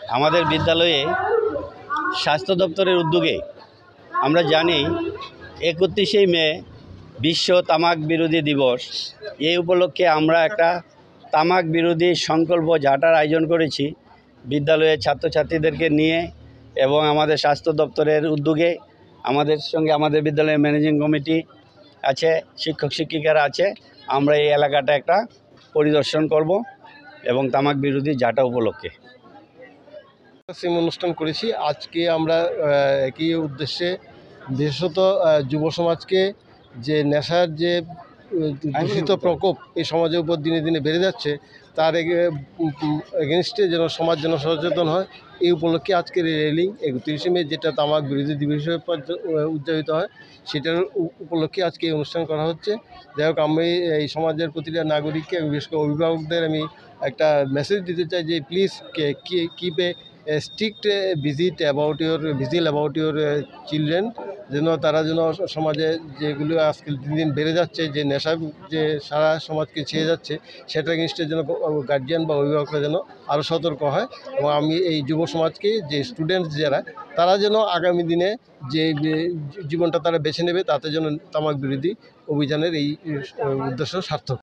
আমাদের বিদ্যালয়ে স্বাস্থ্য দপ্তরের উদ্যোগে আমরা জানি 31শে মে বিশ্ব তামাক বিরোধী দিবস। এই উপলক্ষে আমরা একটা তামাক বিরোধী সংকল্প যাত্রার আয়োজন করেছি বিদ্যালয়ের ছাত্রছাত্রীদেরকে নিয়ে এবং আমাদের স্বাস্থ্য দপ্তরের উদ্যোগে। আমাদের সঙ্গে আমাদের বিদ্যালয়ের ম্যানেজিং কমিটি আছে, শিক্ষক শিক্ষিকারা আছে। আমরা এই এলাকাটা একটা পরিদর্শন করব এবং তামাক বিরোধী যাত্রা উপলক্ষে সিম অনুষ্ঠান করেছি। আজকে আমরা একই উদ্দেশ্যে বিশেষত যুব সমাজকে যে নেশার যে দূষিত প্রকোপ এই সমাজের উপর দিনে দিনে বেড়ে যাচ্ছে তার এগেনস্টে যেন সমাজ যেন সচেতন হয়, এই উপলক্ষে আজকের এই র্যালি 31শে মে যেটা তামাক বিরোধী দিবস হিসেবে উদযাপিত হয়, সেটার উপলক্ষে আজকে এই অনুষ্ঠান করা হচ্ছে। যাই হোক, আমি এই সমাজের প্রতিটা নাগরিককে, বিশেষ করে অভিভাবকদের আমি একটা মেসেজ দিতে চাই যে please keep a strict vigil about your children, যেন তারা যেন সমাজে যেগুলো আজকাল দিন দিন বেড়ে যাচ্ছে, যে নেশা যে সারা সমাজকে ছেয়ে যাচ্ছে, সেটা জিনিসটা যেন গার্জিয়ান বা অভিভাবকরা যেন আরও সতর্ক হয়। এবং আমি এই যুব সমাজকে, যে স্টুডেন্টস যারা, তারা যেন আগামী দিনে যে জীবনটা তারা বেছে নেবে তাতে যেন তামাক বিরোধী অভিযানের এই উদ্দেশ্য সার্থক।